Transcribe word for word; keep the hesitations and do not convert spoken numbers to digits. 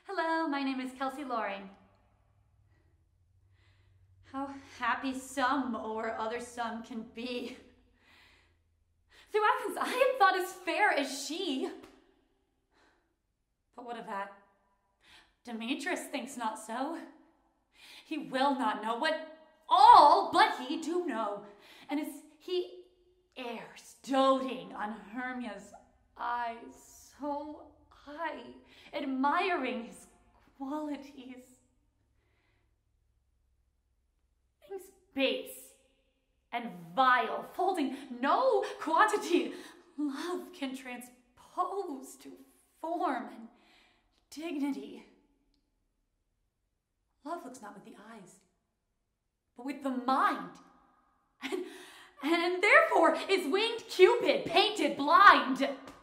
Hello, my name is Kelsey Loring. How happy some or other some can be. Through Athens, I am thought as fair as she. But what of that? Demetrius thinks not so. He will not know what all but he do know. And as he errs, doting on Hermia's eyes, so I, admiring his qualities, things base and vile, folding no quantity, love can transpose to form and dignity. Love looks not with the eyes, but with the mind, and, and therefore is winged Cupid painted blind.